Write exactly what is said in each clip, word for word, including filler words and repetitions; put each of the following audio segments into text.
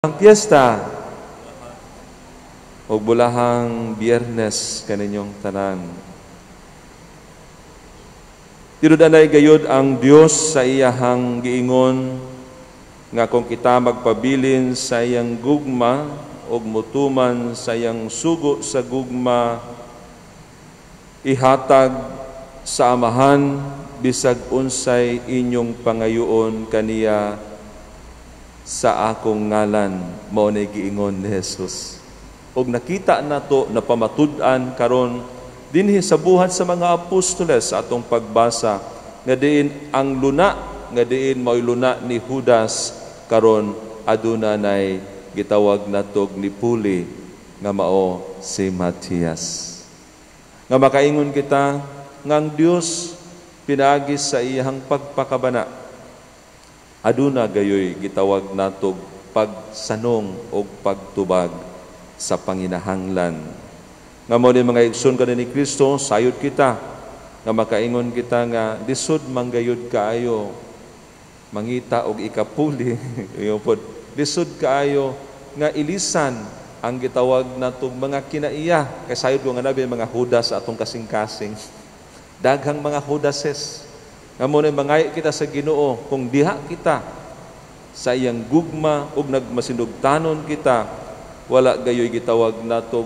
Ang piyesta o bulahang Biyernes kaninyong tanan. Tinudanay gayud ang Dios sa iyahang giingon nga kung kita magpabilin sa iyang gugma o mutuman sa iyang sugo sa gugma, ihatag sa amahan bisag unsay inyong pangayoon kaniya sa akong ngalan, mao nay giingon ni Jesus. Og nakita nato na pamatud-an karon dinhi sa buhat sa mga apostoles sa atong pagbasa nga diin ang luna nga diin mao'y luna ni Judas karon aduna nay gitawag natog ni Puli nga mao si Matias. Nga makaingon kita nga ang Dios pinaagi sa iyang pagpakabana aduna gayoy gitawag natog pagsanong o pagtubag sa panginahanglan. Nga mo ni mga igsoon ka ni Kristo, sayod kita, nga makaingon kita nga lisod manggayod kaayo, mangita og ikapuli, lisod kaayo nga ilisan ang gitawag natog mga kinaiya. Kay sayod ko nga nabi mga Judas sa atong kasing-kasing. Daghang mga Judases. Nga mo na mangay kita sa Ginoo kung diha kita sa iyang gugma ug nagmasindugtanon kita, wala gayoy gitawag natog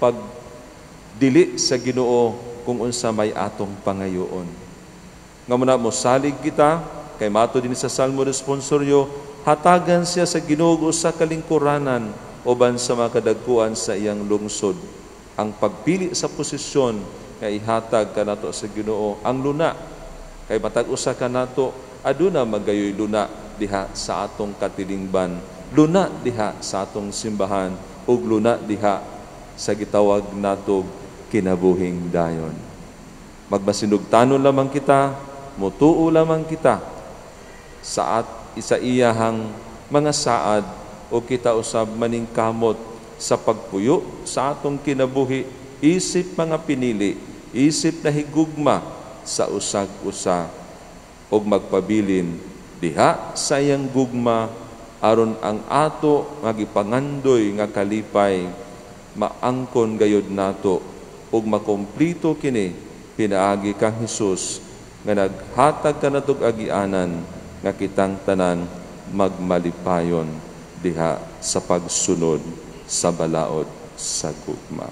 pagdili sa Ginoo kung unsa may atong pangayoon. Nga mo na mosalig kita kay mato din sa Salmo responsoryo, hatagan siya sa Ginoo sa kalingkuranan uban sa mga kadagkuan sa iyang lungsod. Ang pagpili sa posisyon nga ihatag kanato sa Ginoo ang luna. Kay matag usa ka nato aduna magayoy luna diha sa atong katilingban, luna diha sa atong simbahan, ug luna diha sa gitawag natog kinabuhing dayon. Magmasinugtanon lamang kita, mutuo lamang kita sa at isa iyahang mga saad o kita usab maningkamot sa pagpuyo sa atong kinabuhi, isip mga pinili, isip na higugma sa usag-usa og magpabilin diha sa iyang gugma aron ang ato nga gipangandoy nga kalipay maangkon gayud nato ug makomplito kini pinaagi kang Hesus nga naghatag kanatog agianan nga kitang tanan magmalipayon diha sa pagsunod sa balaod sa gugma.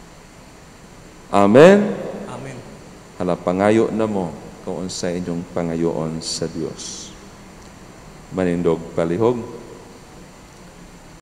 Amen. Amen. Hala, pangayo na mo kung unsa inyong pangayoon sa Dios. Manindog palihog.